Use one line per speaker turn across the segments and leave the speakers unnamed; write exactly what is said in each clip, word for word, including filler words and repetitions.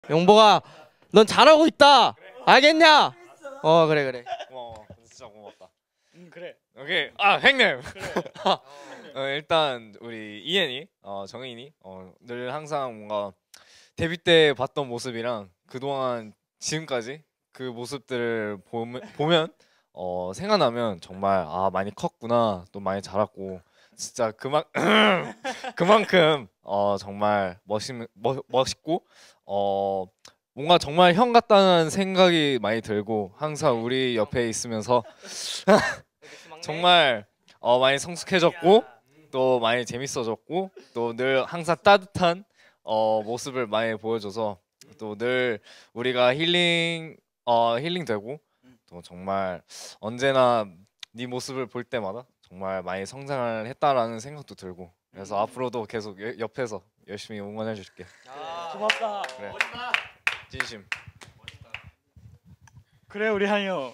용보가 넌 잘하고 있다. 알겠냐? 어 그래 그래.
고마워. 진짜 고맙다.
음 그래.
오케이. 아 형님.
그래.
어, 일단 우리 이엔이, 어, 정인이 어, 늘 항상 뭔가 데뷔 때 봤던 모습이랑 그동안 지금까지 그 모습들을 보면, 보면 어, 생각나면 정말 아 많이 컸구나, 또 많이 자랐고 진짜 그만 그만큼 어, 정말 멋있 멋, 멋있고 어, 뭔가 정말 형 같다는 생각이 많이 들고 항상 우리 옆에 있으면서 정말 어, 많이 성숙해졌고 또 많이 재밌어졌고 또 늘 항상 따뜻한 어, 모습을 많이 보여줘서 또 늘 우리가 힐링 어, 힐링 되고 또 정말 언제나 네 모습을 볼 때마다 정말 많이 성장을 했다라는 생각도 들고 그래서 앞으로도 계속 여, 옆에서 열심히 응원해 줄게.
고맙다.
그래. 진심.
그래 우리 한이 형.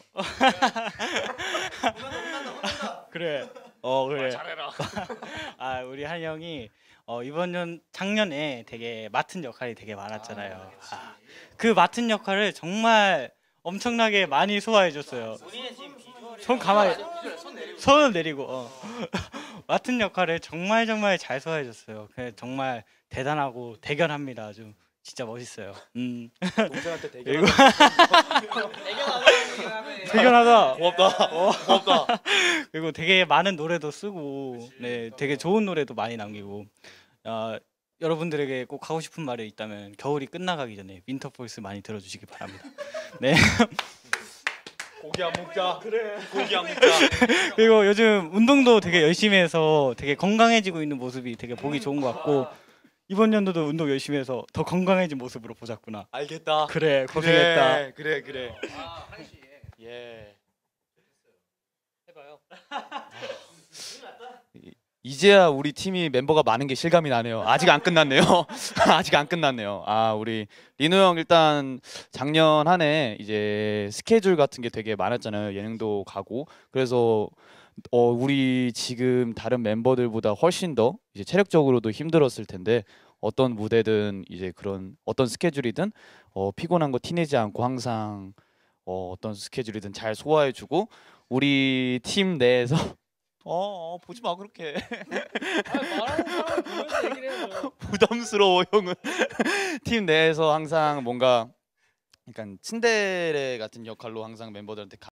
그래. 어 그래.
잘해라.
아 우리 한이 형이 어, 이번 년 작년에 되게 맡은 역할이 되게 많았잖아요. 아, 그 맡은 역할을 정말 엄청나게 많이 소화해 줬어요. 손 가만히 손을 내리고 어. 맡은 역할을 정말 정말 잘 소화해 줬어요. 그래 정말 대단하고 대견합니다. 아주 진짜 멋있어요. 음.
동생한테 대결.
대견하다.
고맙다.
어.
고맙다.
그리고 되게 많은 노래도 쓰고, 네, 되게 좋은 노래도 많이 남기고, 어, 여러분들에게 꼭 하고 싶은 말이 있다면 겨울이 끝나가기 전에 윈터폴스 많이 들어주시기 바랍니다. 네.
고기 안 먹자. 그래. 고기 안 먹자.
그리고 요즘 운동도 되게 열심히 해서 되게 건강해지고 있는 모습이 되게 보기 좋은 것 같고 이번 연도도 운동 열심히 해서 더 건강해진 모습으로 보자꾸나.
알겠다.
그래 고생했다.
그래 그래. 그래.
아 한시.
예.
해봐요.
이제야 우리 팀이 멤버가 많은 게 실감이 나네요. 아직 안 끝났네요. 아직 안 끝났네요. 아 우리 리노 형 일단 작년 한 해 이제 스케줄 같은 게 되게 많았잖아요. 예능도 가고 그래서 어 우리 지금 다른 멤버들보다 훨씬 더 이제 체력적으로도 힘들었을 텐데 어떤 무대든 이제 그런 어떤 스케줄이든 어 피곤한 거 티내지 않고 항상 어 어떤 스케줄이든 잘 소화해주고 우리 팀 내에서 어, 어 보지 마 그렇게.
아 말하는 사람 보면서 얘기를 해야죠.
부담스러워 형은. 팀 내에서 항상 뭔가 약간 츤데레 같은 역할로 항상 멤버들한테